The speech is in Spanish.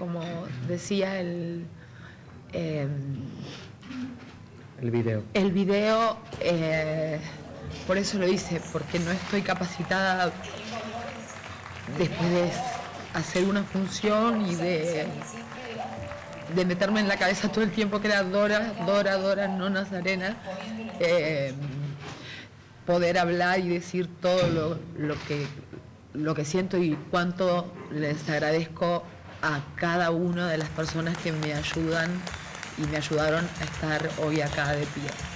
como decía el video. El video, por eso lo hice, porque no estoy capacitada después de hacer una función y de meterme en la cabeza todo el tiempo que era Dora, no Nazarena, poder hablar y decir todo lo que siento y cuánto les agradezco a cada una de las personas que me ayudan y me ayudaron a estar hoy acá de pie.